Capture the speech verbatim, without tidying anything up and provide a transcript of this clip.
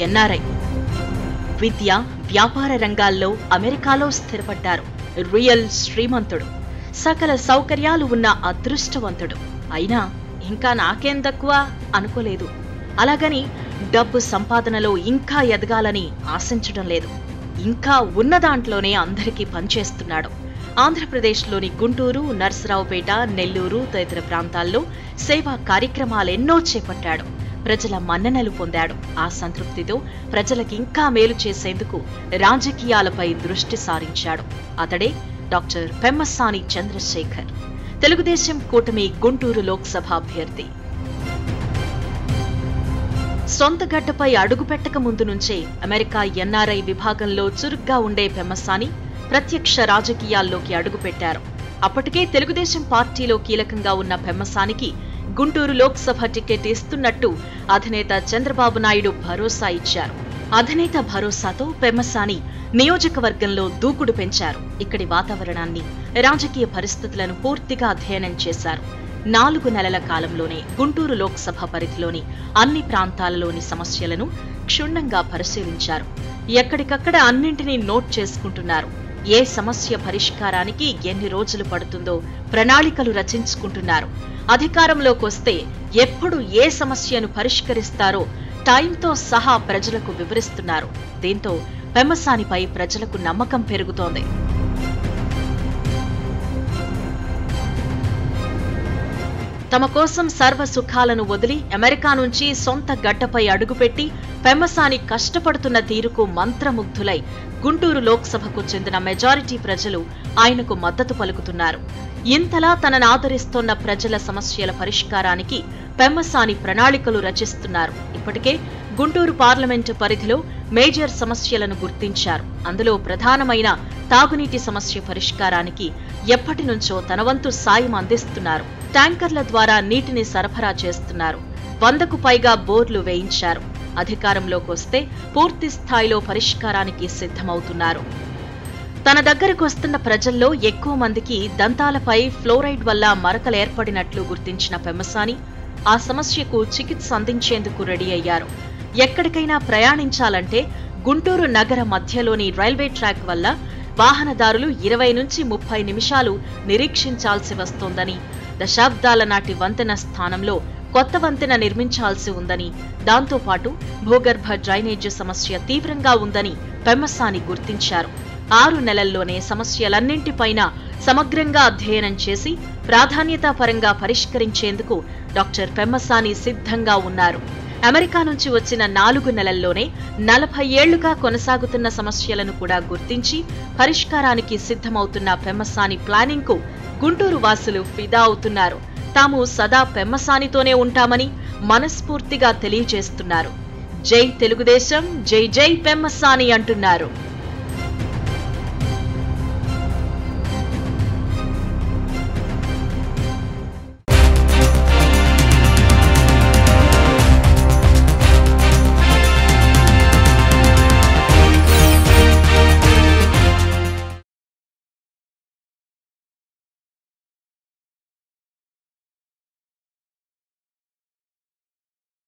NRI. విద్య, వ్యాపార రంగాల్లో అమెరికాలో స్థిరపడ్డారు. రియల్ శ్రీమంతుడు, సకల సౌకర్యాలు ఉన్న అదృష్టవంతుడు. అయినా ఇంకా నాకేం తక్కువ అనుకోలేదు. అలాగని డబ్బు సంపాదనలో ఇంకా ఎదగాలని ఆశించడం లేదు. ఇంకా ఉన్న దాంట్లోనే అందరికీ పనిచేస్తున్నాడు. ఆంధ్రప్రదేశ్లోని గుంటూరు, నర్సరావుపేట, నెల్లూరు తదితర ప్రాంతాల్లో సేవా కార్యక్రమాలెన్నో చేపట్టాడు. ప్రజల మన్ననలు పొందాడు. ఆ సంతృప్తితో ప్రజలకి ఇంకా మేలు చేసేందుకు రాజకీయాలపై దృష్టి సారించాడు. అతడే డాక్టర్ పెమ్మసాని చంద్రశేఖర్, తెలుగుదేశం కూటమి గుంటూరు లోక్సభ అభ్యర్థి. సొంత గడ్డపై అడుగుపెట్టక ముందు నుంచే అమెరికా ఎన్ఆర్ఐ విభాగంలో చురుగ్గా ఉండే పెమ్మసాని ప్రత్యక్ష రాజకీయాల్లోకి అడుగుపెట్టారు. అప్పటికే తెలుగుదేశం పార్టీలో కీలకంగా ఉన్న పెమ్మసానికి గుంటూరు లోక్సభ టికెట్ ఇస్తున్నట్టు అధినేత చంద్రబాబు నాయుడు భరోసా ఇచ్చారు. అధినేత భరోసాతో పెమ్మసాని నియోజకవర్గంలో దూకుడు పెంచారు. ఇక్కడి వాతావరణాన్ని, రాజకీయ పరిస్థితులను పూర్తిగా అధ్యయనం చేశారు. నాలుగు నెలల కాలంలోనే గుంటూరు లోక్సభ పరిధిలోని అన్ని ప్రాంతాలలోని సమస్యలను క్షుణ్ణంగా పరిశీలించారు. ఎక్కడికక్కడ అన్నింటినీ నోట్ చేసుకుంటున్నారు. ఏ సమస్య పరిష్కారానికి ఎన్ని రోజులు పడుతుందో ప్రణాళికలు రచించుకుంటున్నారు. అధికారంలోకి వస్తే ఎప్పుడు ఏ సమస్యను పరిష్కరిస్తారో టైంతో సహా ప్రజలకు వివరిస్తున్నారు. దీంతో పెమ్మసానిపై ప్రజలకు నమ్మకం పెరుగుతోంది. తమ కోసం సర్వ సుఖాలను వదిలి అమెరికా నుంచి సొంత గడ్డపై అడుగుపెట్టి పెమ్మసాని కష్టపడుతున్న తీరుకు మంత్రముగ్ధులై గుంటూరు లోక్సభకు చెందిన మెజారిటీ ప్రజలు ఆయనకు మద్దతు పలుకుతున్నారు. ఇంతలా తనను ఆదరిస్తోన్న ప్రజల సమస్యల పరిష్కారానికి పెమ్మసాని ప్రణాళికలు రచిస్తున్నారు. ఇప్పటికే గుంటూరు పార్లమెంటు పరిధిలో మేజర్ సమస్యలను గుర్తించారు. అందులో ప్రధానమైన తాగునీటి సమస్య పరిష్కారానికి ఎప్పటి నుంచో తన వంతు సాయం అందిస్తున్నారు. ట్యాంకర్ల ద్వారా నీటిని సరఫరా చేస్తున్నారు. వందకు పైగా బోర్లు వేయించారు. అధికారంలోకి వస్తే పూర్తి స్థాయిలో పరిష్కారానికి సిద్ధమవుతున్నారు. తన దగ్గరకు వస్తున్న ప్రజల్లో ఎక్కువ మందికి దంతాలపై ఫ్లోరైడ్ వల్ల మరకలు ఏర్పడినట్లు గుర్తించిన పెమ్మసాని ఆ సమస్యకు చికిత్స అందించేందుకు రెడీ అయ్యారు. ఎక్కడికైనా ప్రయాణించాలంటే గుంటూరు నగర మధ్యలోని రైల్వే ట్రాక్ వల్ల వాహనదారులు ఇరవై నుంచి ముప్పై నిమిషాలు నిరీక్షించాల్సి వస్తోందని, దశాబ్దాల నాటి వంతెన స్థానంలో కొత్త వంతెన నిర్మించాల్సి ఉందని, దాంతోపాటు భూగర్భ డ్రైనేజ్ సమస్య తీవ్రంగా ఉందని పెమ్మసాని గుర్తించారు. ఆరు నెలల్లోనే సమస్యలన్నింటిపైన సమగ్రంగా అధ్యయనం చేసి ప్రాధాన్యతాపరంగా పరిష్కరించేందుకు డాక్టర్ పెమ్మసాని సిద్ధంగా ఉన్నారు. అమెరికా నుంచి వచ్చిన నాలుగు నెలల్లోనే నలభై ఏళ్లుగా కొనసాగుతున్న సమస్యలను కూడా గుర్తించి పరిష్కారానికి సిద్ధమవుతున్న పెమ్మసాని ప్లానింగ్ కు గుంటూరు వాసులు ఫిదా అవుతున్నారు. తాము సదా పెమ్మసానితోనే ఉంటామని మనస్ఫూర్తిగా తెలియజేస్తున్నారు. జై తెలుగుదేశం, జై జై పెమ్మసాని అంటున్నారు.